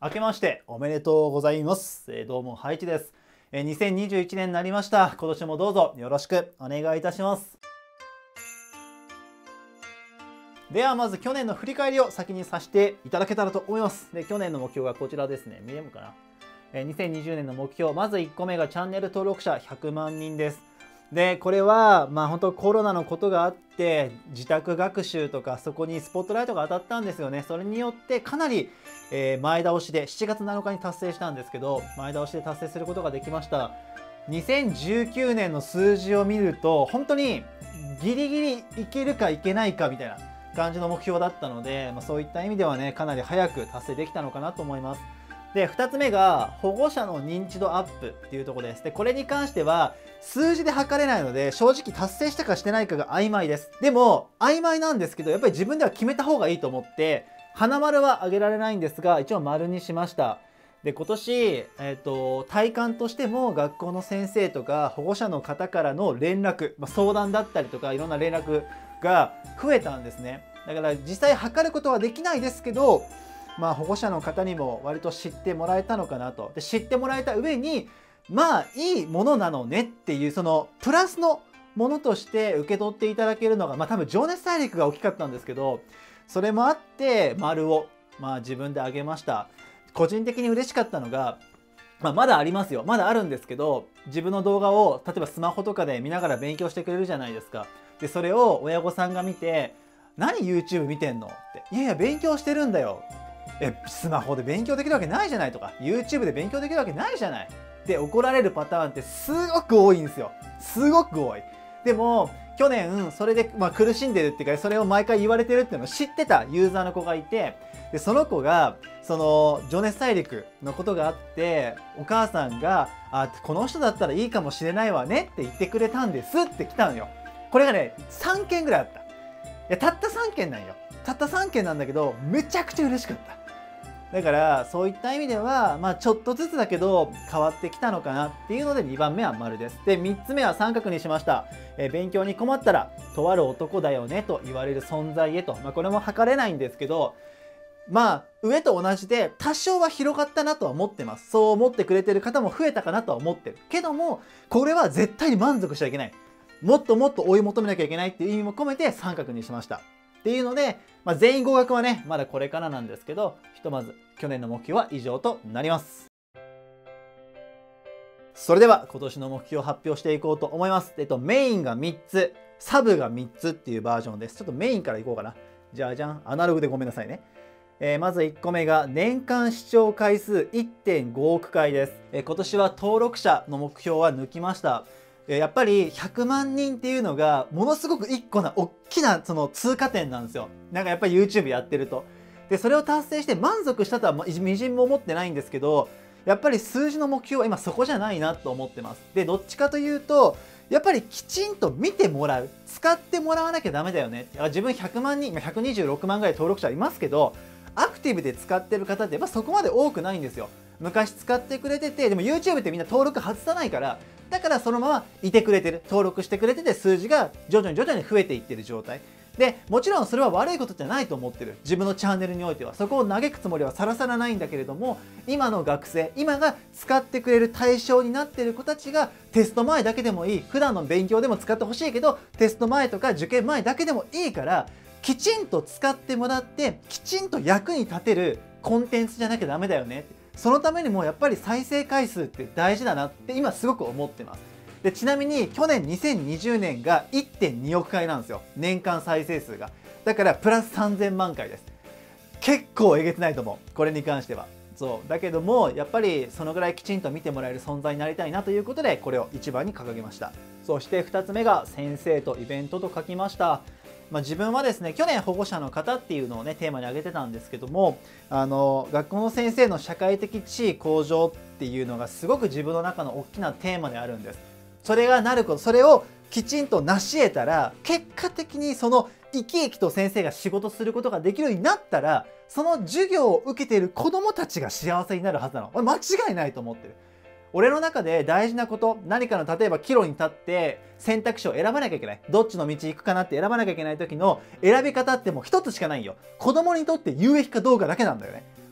明けましておめでとうございます。どうもハイチです。2021年になりました。今年もどうぞよろしくお願いいたします。ではまず去年の振り返りを先にさせていただけたらと思います。で、去年の目標がこちらですね。見えるかな。2020年の目標、まず1個目がチャンネル登録者100万人です。で、これは本当コロナのことがあって自宅学習とかそこにスポットライトが当たったんですよね。それによってかなり前倒しで7月7日に達成したんですけど、前倒しで達成することができました。2019年の数字を見ると本当にギリギリいけるかいけないかみたいな感じの目標だったので、そういった意味ではね、かなり早く達成できたのかなと思います。で、2つ目が保護者の認知度アップっていうところです。で、これに関しては数字で測れないので正直達成したかしてないかが曖昧です。でも曖昧なんですけど、やっぱり自分では決めた方がいいと思って花丸はあげられないんですが一応丸にしました。で、今年、体感としても学校の先生とか保護者の方からの連絡、相談だったりとかいろんな連絡が増えたんですね。だから実際測ることはできないですけど、保護者の方にも割と知ってもらえたのかなと。で、知ってもらえた上にいいものなのねっていうそのプラスのものとして受け取っていただけるのが多分情熱大陸が大きかったんですけど、それもあって丸を自分であげました。個人的に嬉しかったのが、まだありますよ。まだあるんですけど、自分の動画を例えばスマホとかで見ながら勉強してくれるじゃないですか。で、それを親御さんが見て、何 YouTube 見てんのって。いやいや、勉強してるんだよ。スマホで勉強できるわけないじゃないとか、YouTube で勉強できるわけないじゃない。で、怒られるパターンってすごく多いんですよ。すごく多い。でも、去年、それで、苦しんでるっていうか、それを毎回言われてるっていうのを知ってたユーザーの子がいて、で、その子が、その、情熱大陸のことがあって、お母さんが、この人だったらいいかもしれないわねって言ってくれたんですって来たのよ。これがね、3件ぐらいあった。いや、たった3件なんよ。たった3件なんだけど、めちゃくちゃ嬉しかった。だからそういった意味ではちょっとずつだけど変わってきたのかなっていうので2番目は丸です。で、3つ目は三角にしました。勉強に困ったらとある男だよねと言われる存在へと、これも測れないんですけど、上と同じで多少は広がったなとは思ってます。そう思ってくれてる方も増えたかなとは思ってるけども、これは絶対に満足しちゃいけない、もっともっと追い求めなきゃいけないっていう意味も込めて三角にしましたっていうので、全員合格はねまだこれからなんですけど、ひとまず去年の目標は以上となります。それでは今年の目標を発表していこうと思います。メインが3つ、サブが3つっていうバージョンです。ちょっとメインからいこうかな。じゃん、アナログでごめんなさいね。まず1個目が年間視聴回数 1.5 億回です。今年は登録者の目標は抜きました。やっぱり100万人っていうのがものすごく一個な大きなその通過点なんですよ。なんかやっぱり YouTube やってると。で、それを達成して満足したとはみじんも思ってないんですけど、やっぱり数字の目標は今そこじゃないなと思ってます。で、どっちかというと、やっぱりきちんと見てもらう。使ってもらわなきゃダメだよね。自分100万人、126万ぐらい登録者いますけど、アクティブで使ってる方ってそこまで多くないんですよ。昔使ってくれてて、でも YouTube ってみんな登録外さないから、だからそのままいてくれてる、登録してくれてて、数字が徐々に増えていってる状態で、もちろんそれは悪いことじゃないと思ってる。自分のチャンネルにおいてはそこを嘆くつもりはさらさらないんだけれども、今の学生、今が使ってくれる対象になっている子たちがテスト前だけでもいい、普段の勉強でも使ってほしいけどテスト前とか受験前だけでもいいから、きちんと使ってもらってきちんと役に立てるコンテンツじゃなきゃダメだよね。そのためにもやっぱり再生回数って大事だなって今すごく思ってます。で、ちなみに去年2020年が 1.2 億回なんですよ。年間再生数が。だからプラス3000万回です。結構えげつないと思う。これに関しては。そうだけどもやっぱりそのぐらいきちんと見てもらえる存在になりたいなということで、これを一番に掲げました。そして2つ目が先生とイベントと書きました。自分はですね、去年保護者の方っていうのをねテーマに挙げてたんですけども、学校の先生の社会的地位向上っていうのがすごく自分の中の大きなテーマであるんです。それがなること、それをきちんと成し得たら、結果的にその生き生きと先生が仕事することができるようになったら、その授業を受けている子どもたちが幸せになるはずなの。間違いないと思ってる。俺の中で大事なこと、何かの例えば岐路に立って選択肢を選ばなきゃいけない。どっちの道行くかなって選ばなきゃいけない時の選び方ってもう一つしかないよ。子供にとって有益かどうかだけなんだよね。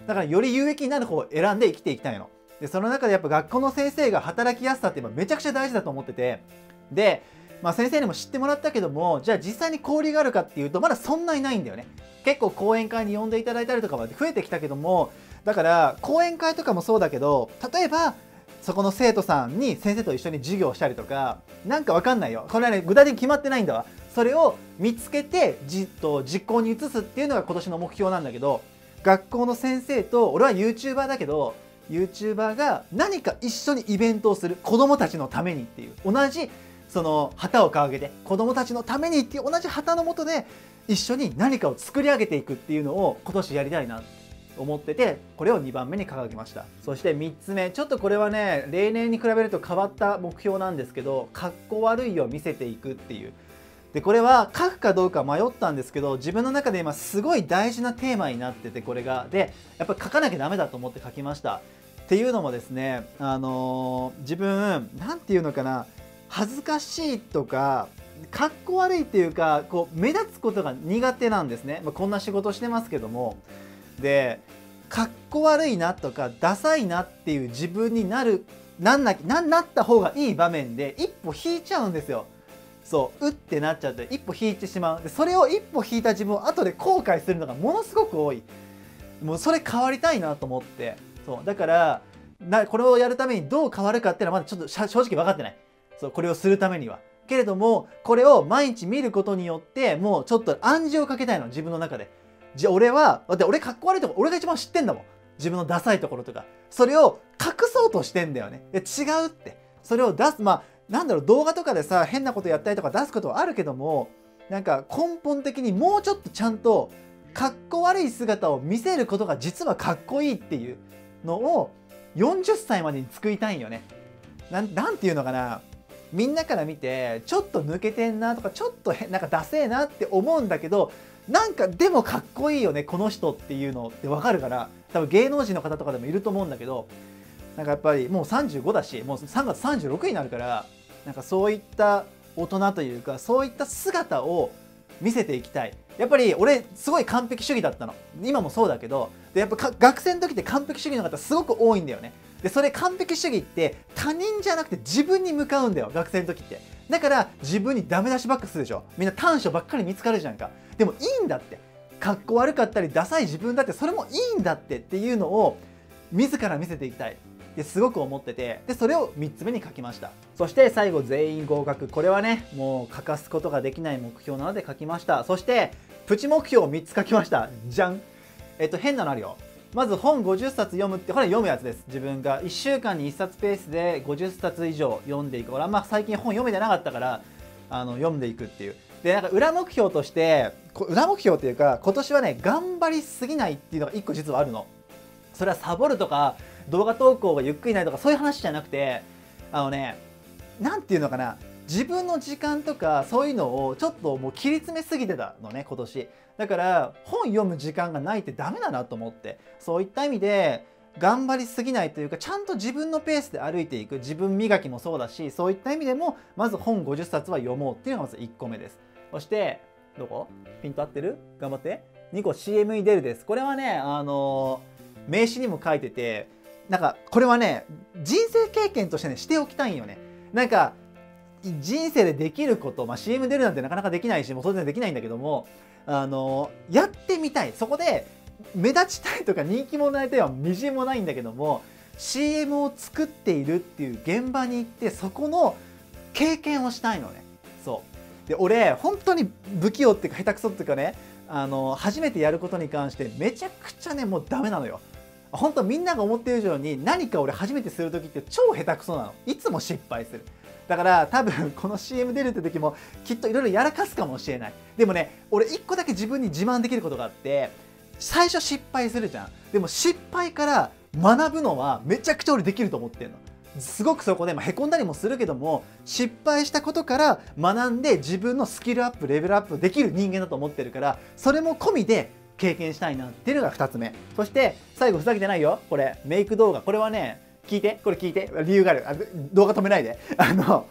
だからより有益になる方を選んで生きていきたいの。でその中でやっぱ学校の先生が働きやすさって今めちゃくちゃ大事だと思ってて、で、先生にも知ってもらったけども、じゃあ実際に交流があるかっていうとまだそんなにないんだよね。結構講演会に呼んでいただいたりとかまで増えてきたけども、だから講演会とかもそうだけど、例えばそこの生徒さんに先生と一緒に授業をしたりとか、なんかわかんないよ、これはね具体的に決まってないんだわ。それを見つけて実行に移すっていうのが今年の目標なんだけど、学校の先生と、俺は YouTuber だけど YouTuber が何か一緒にイベントをする、子どもたちのためにっていう、同じその旗を掲げて子どもたちのためにっていう同じ旗の下で一緒に何かを作り上げていくっていうのを今年やりたいなって思ってて、これを2番目に掲げました。そして3つ目、ちょっとこれはね例年に比べると変わった目標なんですけど、かっこ悪いを見せていくっていう。でこれは書くかどうか迷ったんですけど、自分の中で今すごい大事なテーマになってて、これがでやっぱり書かなきゃダメだと思って書きました。っていうのもですね、自分なんていうのかな、恥ずかしいとかかっこ悪いっていうか、こう目立つことが苦手なんですね。こんな仕事してますけども、でかっこ悪いなとかダサいなっていう自分になった方がいい場面で一歩引いちゃうんですよ。そうってなっちゃって一歩引いてしまう。でそれを一歩引いた自分を後で後悔するのがものすごく多い。もうそれ変わりたいなと思って、そうだからこれをやるためにどう変わるかっていうのはまだちょっと正直分かってない。そうこれをするためには。けれどもこれを毎日見ることによってもうちょっと暗示をかけたいの、自分の中で。じゃあ俺かっこ悪いとこ俺が一番知ってんだもん、自分のダサいところとか。それを隠そうとしてんだよね。違うって、それを出す、なんだろう、動画とかでさ変なことやったりとか出すことはあるけども、なんか根本的にもうちょっとちゃんとかっこ悪い姿を見せることが実はかっこいいっていうのを40歳までに作りたいんよね。なんていうのかな、みんなから見てちょっと抜けてんなとかちょっとなんかダセえなって思うんだけど、なんかでもかっこいいよねこの人っていうのって分かるから、多分芸能人の方とかでもいると思うんだけど、なんかやっぱりもう35だし、もう3月36になるから、なんかそういった大人というかそういった姿を見せていきたい。やっぱり俺すごい完璧主義だったの、今もそうだけど、でやっぱ学生の時って完璧主義の方すごく多いんだよね。でそれ完璧主義って他人じゃなくて自分に向かうんだよ、学生の時って。だから自分にダメ出しばっかするでしょ。みんな短所ばっかり見つかるじゃんか。でもいいんだって、かっこ悪かったりダサい自分だってそれもいいんだっていうのを自ら見せていきたいってすごく思ってて、でそれを3つ目に書きました。そして最後全員合格、これはねもう欠かすことができない目標なので書きました。そしてプチ目標を3つ書きました。じゃん。変なのあるよ。まず本50冊読むって、これ読むやつです。自分が1週間に1冊ペースで50冊以上読んでいく。俺あんま最近本読めてなかったから読んでいくっていう。でなんか裏目標として、裏目標っていうか今年はね頑張りすぎないっていうのが1個実はあるの。それはサボるとか動画投稿がゆっくりないとかそういう話じゃなくて、なんていうのかな、自分の時間とかそういうのをちょっともう切り詰めすぎてたのね今年。だから本読む時間がないってダメだなと思って、そういった意味で頑張りすぎないというか、ちゃんと自分のペースで歩いていく、自分磨きもそうだし、そういった意味でもまず本50冊は読もうっていうのがまず1個目です。そしてどこピント合ってる？頑張って。2個 CM に出るです。これはね名刺にも書いてて、なんかこれはね人生経験としてねしておきたいんよね。なんか人生でできること、CM 出るなんてなかなかできないし、もう当然できないんだけども、やってみたい。そこで目立ちたいとか人気者になりたいはみじんもないんだけども、 CM を作っているっていう現場に行ってそこの経験をしたいのね。そうで俺本当に不器用っていうか下手くそっていうかね、初めてやることに関してめちゃくちゃねもうダメなのよ。本当みんなが思ってる以上に何か俺初めてする時って超下手くそなの。いつも失敗する。だから多分この CM 出るって時もきっといろいろやらかすかもしれない。でもね俺1個だけ自分に自慢できることがあって、最初失敗するじゃん。でも失敗から学ぶのはめちゃくちゃ俺できると思ってるの。すごくそこでへこんだりもするけども、失敗したことから学んで自分のスキルアップレベルアップできる人間だと思ってるから、それも込みで経験したいなっていうのが2つ目。そして最後ふざけてないよ、これメイク動画。これはね聞いて、これ聞いて、理由がある。動画止めないで。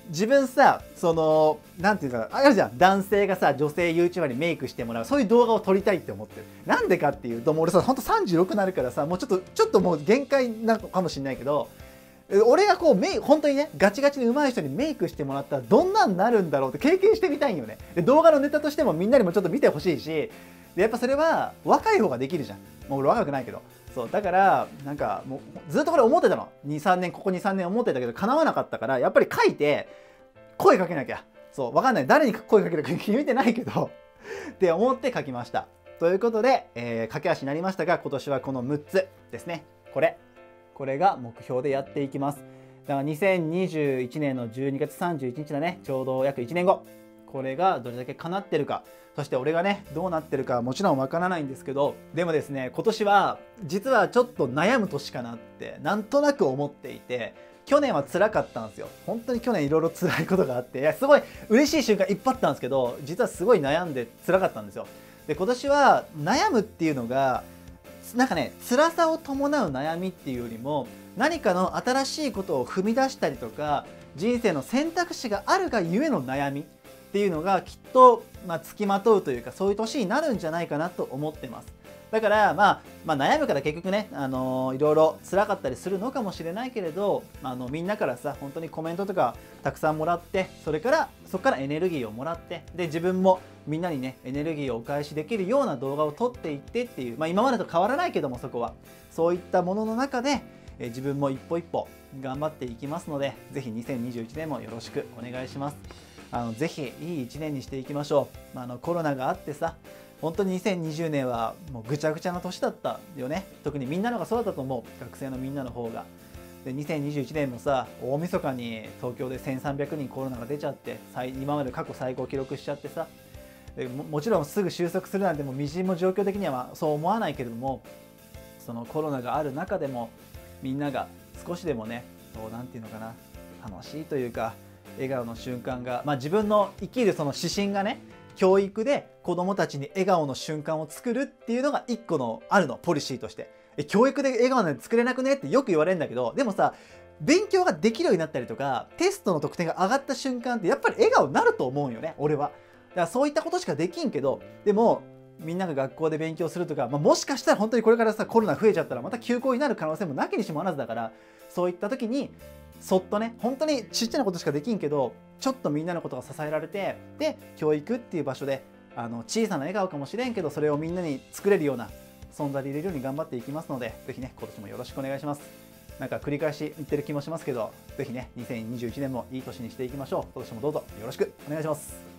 自分さ、なんていうか、あるじゃん。男性がさ、女性 YouTuber にメイクしてもらう。そういう動画を撮りたいって思ってる。なんでかっていうと、もう俺さ、ほんと36になるからさ、もうちょっともう限界なのかもしれないけど、俺がこう本当にね、ガチガチに上手い人にメイクしてもらったらどんなんなるんだろうって経験してみたいんよね。で、動画のネタとしてもみんなにもちょっと見てほしいし、で、やっぱそれは若い方ができるじゃん。もう俺若くないけど。そう、だから、なんかもうずっとこれ思ってたの。2、3年、ここ2、3年思ってたけど、叶わなかったから、やっぱり書いて、声かけなきゃ。そう、わかんない。誰に声かけるか決めてないけど、って思って書きました。ということで、駆け足になりましたが、今年はこの6つですね。これが目標でやっていきます。だから2021年の12月31日だね。ちょうど約1年後。これがどれだけ叶ってるか。そして俺がね、どうなってるかはもちろんわからないんですけど、でもですね、今年は実はちょっと悩む年かなってなんとなく思っていて、去年は辛かったんですよ。本当に去年いろいろ辛いことがあって、いや、すごい嬉しい瞬間いっぱいあったんですけど、実はすごい悩んで辛かったんですよ。で、今年は悩むっていうのが、なんかね、辛さを伴う悩みっていうよりも、何かの新しいことを踏み出したりとか、人生の選択肢があるがゆえの悩みっていうのがきっと、付きまとうというか、そういう年になるんじゃないかなと思ってます。だから、悩むから結局ね、いろいろ辛かったりするのかもしれないけれど、みんなからさ、本当にコメントとかたくさんもらって、そこからエネルギーをもらって、で、自分もみんなにね、エネルギーをお返しできるような動画を撮っていってっていう、今までと変わらないけども、そこは。そういったものの中で、自分も一歩一歩頑張っていきますので、ぜひ2021年もよろしくお願いします。ぜひいい1年にしていきましょう。コロナがあってさ、本当に2020年はもうぐちゃぐちゃな年だったよね。特にみんなのがそうだったと思う。学生のみんなの方が。で、2021年もさ、大晦日に東京で1300人コロナが出ちゃって、今まで過去最高記録しちゃってさ、でもちろんすぐ収束するなんてもうみじんも状況的にはそう思わないけれども、そのコロナがある中でもみんなが少しでもね、なんていうのかな、楽しいというか、笑顔の瞬間が、自分の生きるその指針がね、教育で子どもたちに笑顔の瞬間を作るっていうのが一個のあるの、ポリシーとして。教育で笑顔なんて作れなくねってよく言われるんだけど、でもさ、勉強ができるようになったりとか、テストの得点が上がった瞬間ってやっぱり笑顔になると思うんよね、俺は。だからそういったことしかできんけど、でもみんなが学校で勉強するとか、もしかしたら本当にこれからさ、コロナ増えちゃったらまた休校になる可能性もなきにしもあらずだから、そういった時にそっとね、本当にちっちゃなことしかできんけど、ちょっとみんなのことが支えられて、で、教育っていう場所で小さな笑顔かもしれんけど、それをみんなに作れるような存在でいれるように頑張っていきますので、ぜひね、今年もよろしくお願いします。なんか繰り返し言ってる気もしますけど、ぜひね、2021年もいい年にしていきましょう。今年もどうぞよろしくお願いします。